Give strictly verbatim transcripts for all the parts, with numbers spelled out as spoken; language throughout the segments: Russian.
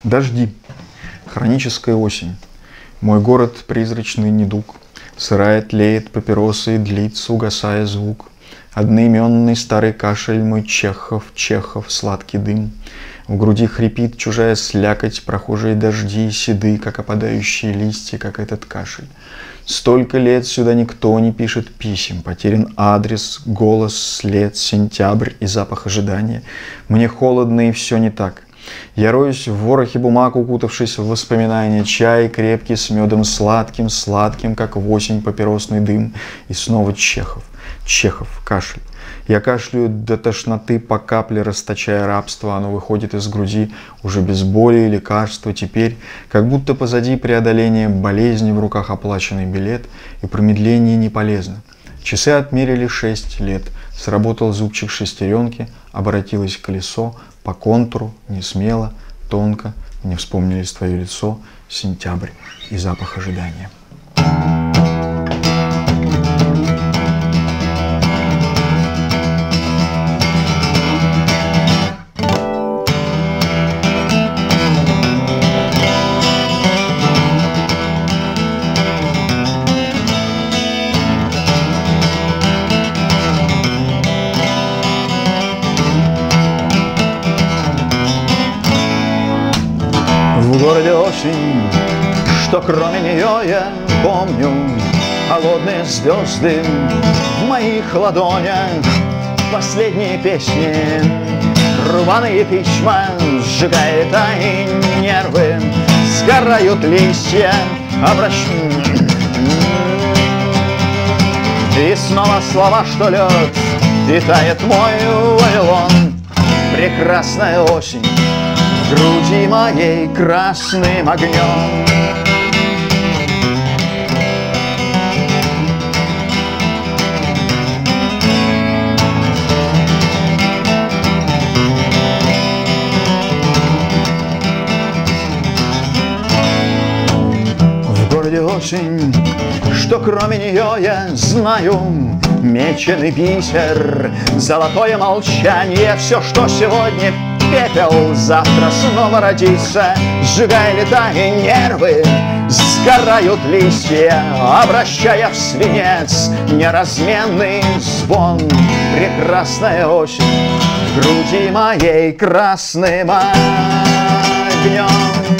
Дожди. Хроническая осень. Мой город призрачный недуг. Сырая тлеет папироса и длится, угасая звук. Одноименный старый кашель мой Чехов, Чехов, сладкий дым. В груди хрипит чужая слякоть, прохожие дожди седы, как опадающие листья, как этот кашель. Столько лет сюда никто не пишет писем, потерян адрес, голос, след, сентябрь и запах ожидания. Мне холодно и все не так. Я роюсь в ворохе бумаг, укутавшись в воспоминания. Чай крепкий с медом сладким, сладким, как в осень папиросный дым. И снова Чехов, Чехов, кашель. Я кашляю до тошноты, по капле расточая рабство. Оно выходит из груди уже без боли и лекарства. Теперь, как будто позади преодоления болезни, в руках оплаченный билет, и промедление не полезно. Часы отмерили шесть лет. Сработал зубчик шестеренки, обратилось колесо. По контуру, не смело, тонко, мне вспомнились твое лицо, сентябрь и запах ожидания. В городе осень, что кроме нее я помню, холодные звезды в моих ладонях, последние песни, рваные письма, сжигает они нервы, сгорают листья, обращаются. И снова слова, что лед, и тает мой Вавилон. Прекрасная осень в груди моей красным огнем. В городе осень, что кроме нее я знаю, меченый бисер, золотое молчание, все, что сегодня пепел, завтра снова родится, сжигая лета и нервы, сгорают листья, обращая в свинец неразменный звон. Прекрасная осень в груди моей красным огнем.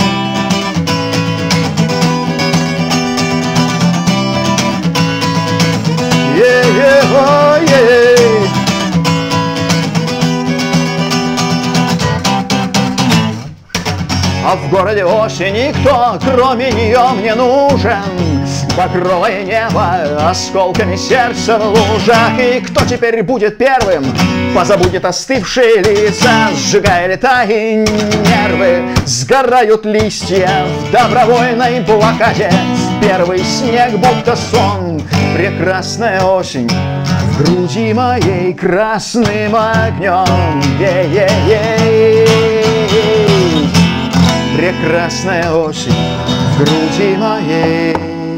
Е-е-о-е-е. А в городе осень никто, кроме нее, мне нужен. Багровое небо, осколками сердца в лужах. И кто теперь будет первым? Позабудет остывшие лица, сжигая лета и нервы. Сгорают листья в добровольной блокаде. Первый снег будто сон. Прекрасная осень в груди моей красным огнем. Е-е-е. Прекрасная осень в груди моей.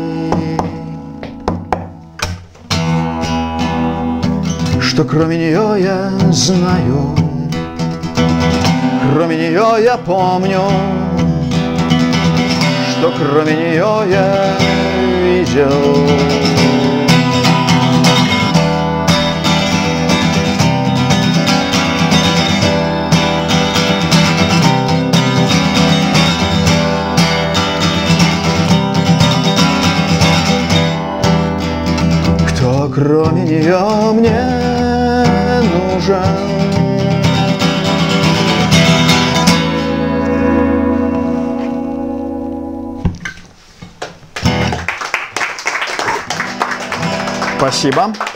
Что кроме нее я знаю, кроме нее я помню, что кроме нее я видел. Кто кроме нее мне нужен? Спасибо.